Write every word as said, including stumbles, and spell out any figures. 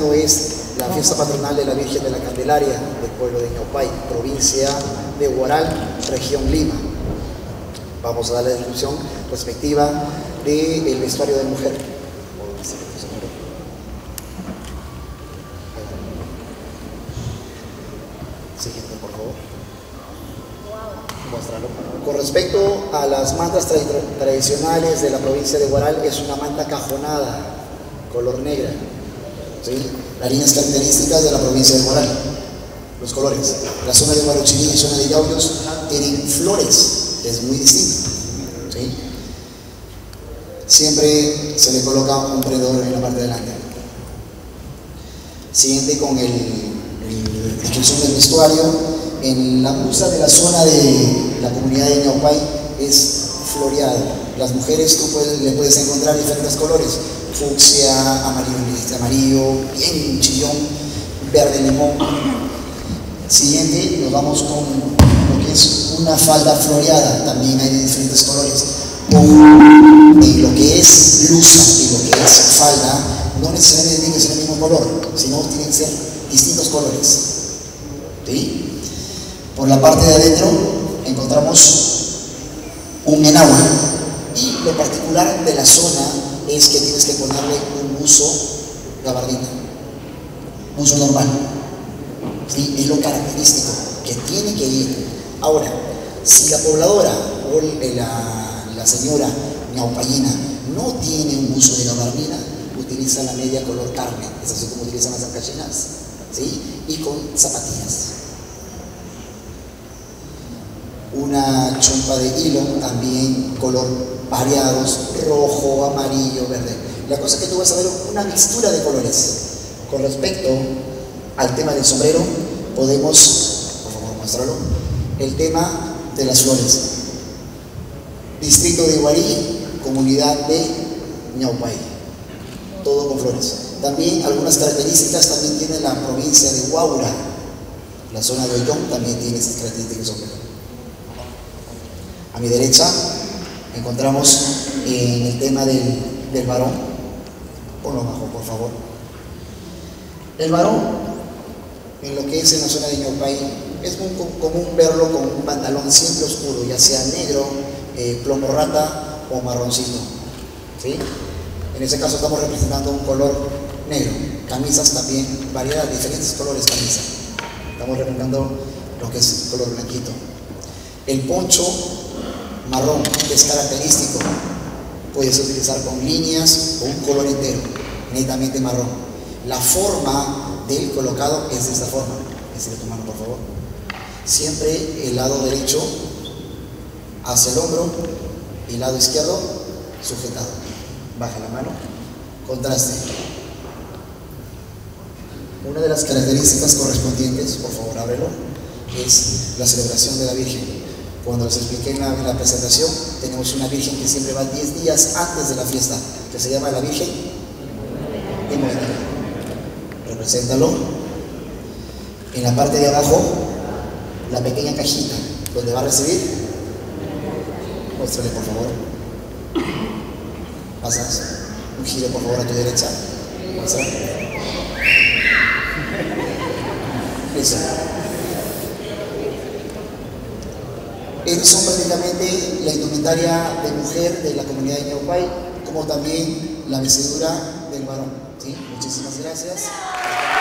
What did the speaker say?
Es la fiesta patronal de la Virgen de la Candelaria del pueblo de Ñaupay, provincia de Huaral, región Lima. Vamos a dar la descripción respectiva del vestuario de mujer. Siguiente, por favor. Muéstralo. Con respecto a las mantas tra tradicionales de la provincia de Huaral, es una manta cajonada, color negra. ¿Sí? Las líneas características de la provincia de Huaral, los colores. La zona de Huarochirí y la zona de Yauyos tienen flores, es muy distinto. ¿Sí? Siempre se le coloca un prendedor en la parte de delante. Siguiente con el, el, la descripción del vestuario. En la blusa de la zona de la comunidad de Ñaupay es floreado. Las mujeres tú puedes, le puedes encontrar diferentes colores: fucsia, amarillo, amarillo, bien chillón, verde limón. Siguiente, nos vamos con lo que es una falda floreada, también hay de diferentes colores. Con lo que es blusa y lo que es falda, no necesariamente tiene que ser el mismo color, sino tienen que ser distintos colores. ¿Sí? Por la parte de adentro encontramos un enagua, y lo particular de la zona es que tienes que ponerle un buzo gabardina, buzo normal. ¿Sí? Es lo característico que tiene que ir. Ahora, si la pobladora o la, la señora ñaupayina no tiene un buzo de gabardina, utiliza la media color carne, es así como utilizan las ancachinas, ¿sí? Y con zapatillas. Una chompa de hilo, también color variados, rojo, amarillo, verde. La cosa es que tú vas a ver una mixtura de colores. Con respecto al tema del sombrero, podemos, por favor, muéstralo, el tema de las flores. Distrito de Huarí, comunidad de Ñaupay, todo con flores. También algunas características también tiene la provincia de Huaura, la zona de Ollón también tiene esas características de sombrero. A mi derecha encontramos en el tema del, del varón. Ponlo abajo, por favor. El varón, en lo que es en la zona de Ñaupay, es muy común verlo con un pantalón siempre oscuro, ya sea negro, eh, plomo rata o marroncito. ¿Sí? En ese caso estamos representando un color negro. Camisas también, variedad, diferentes colores camisas. Estamos representando lo que es color blanquito. El poncho marrón, que es característico, puedes utilizar con líneas o un color entero, netamente marrón. La forma del colocado es de esta forma. Extiende tu mano, por favor. Siempre el lado derecho hacia el hombro y el lado izquierdo sujetado. Baja la mano. Contraste. Una de las características correspondientes, por favor ábrelo, es la celebración de la Virgen. Cuando les expliqué en la, en la presentación, tenemos una Virgen que siempre va diez días antes de la fiesta, que se llama la Virgen de Moedina. Represéntalo. En la parte de abajo, la pequeña cajita donde va a recibir. Muéstrale, por favor. Pasas. Un giro, por favor, a tu derecha. Muestra. Eso. Estos son prácticamente la indumentaria de mujer de la comunidad de Ñaupay, como también la vestidura del varón. ¿Sí? Muchísimas gracias.